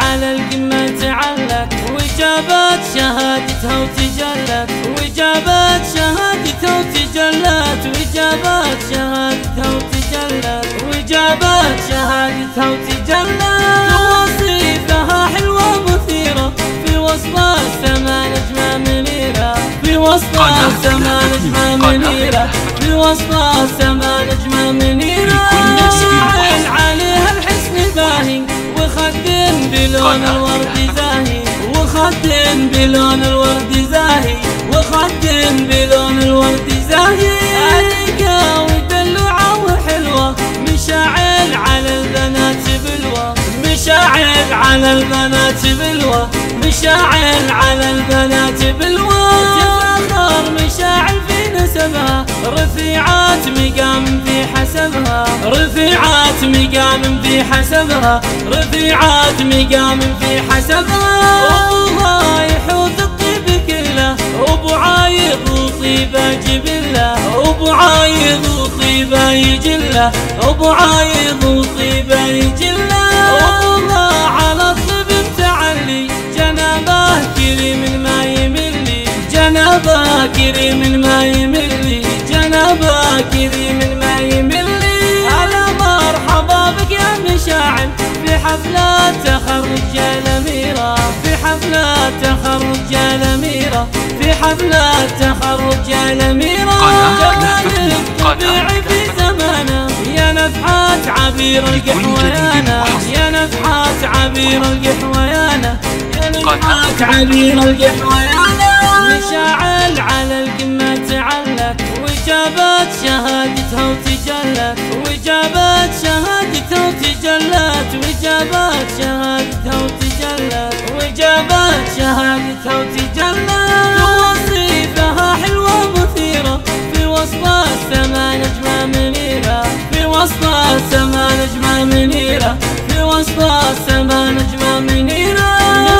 على القمة تعلت، وجابت شهادتها وتجلت، وجابت شهادتها وتجلت، وجابت شهادتها وتجلت، وجابت شهادتها وتجلت. وصيفها حلوة مثيرة في وسط السما نجمة منيرة، في وسط السما نجمة منيرة، في وسط السما نجمة منيرة. شاعل عليها الحسن باهي، وخد بلون الورد زاهي، وخد بلون الورد زاهي، وخد بلون الورد زاهي. عريقة ودلوعة وحلوة، مشاعل على البنات بلوى، مشاعل على البنات بلوى، مشاعل على البنات بلوى. تفاخر مشاعل في نسبها، رفيعات مقام في حسبها، رفيعات مقام في حسبها، رفيعات مقام في حسبها. أبوها يحوز الطيب كله، أبو عايض وطيبه جبله، أبو عايض وطيبه يجله، أبو عايض وطيبه يجله. أبوها على الطيب متعلي، جنابه كريم ما يملي، جنابه كريم ما يملي، جنابه كريم ما يملي. على مرحبا بك يا مشاعل في حفلات تخرج الأميرة، في حفلات تخرج الأميرة، في حفلات تخرج الأميرة. جمالك طبيعي في زمانه، يا نفحات عبير القحويانة، يا نفحات عبير القحويانة، يا نفحات عبير القحويانة. مشاعل على القمة تعلت، وجابت شهادتها وتجلت، وجابت شهادتها وتجلت، وجابت شهادتها وتجلت، وجابت شهادتها وتجلت. وصيفها حلوة مثيرة في وسط السما نجمة منيرة، في وسط السما نجمة منيرة، في وسط السما نجمة منيرة.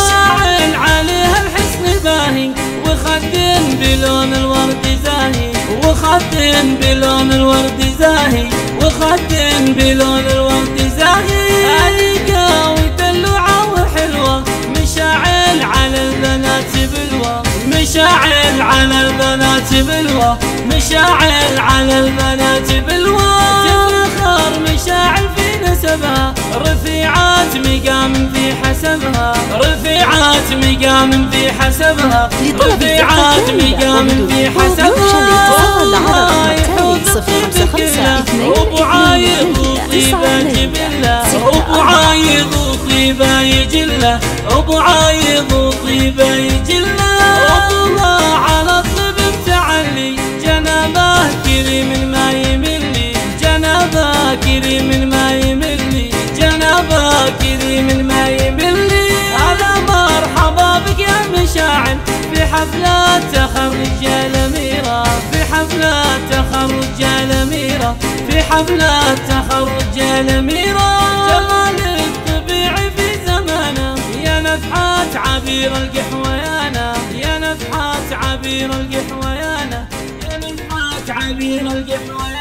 مشاعل عليها الحسن باهي، وخد بلون الورد زاهي، وخد بلون الورد زاهي، وخد بلون الورد زاهي. عريقة ودلوعة وحلوة، مشاعل على البنات بلوى، مشاعل على البنات بلوى، مشاعل على البنات بلوى. تفاخر مشاعل في نسبها، رفيعات مقام في حسبها، رفيعات مقام في حسبها، رفيعات مقام في حسبها. أبو عايض وطيبه جبله، أبو عايض وطيبه يجله، أبو عايض وطيبه يجله. أبوها على الطيب متعلي، جنابه كريم ما يملي، جنابه كريم ما يملي، جنابه كريم ما يملي. على مرحبا بك يا مشاعل في حفلات تخرج الأميرة، في حفلات تخرج الأميرة، في حفلات تخرج الأميرة. جمالك طبيعي في زمانه، يا نفحات عبير القحويانة، يا نفحات عبير القحويانة، يا نفحات عبير القحويانة.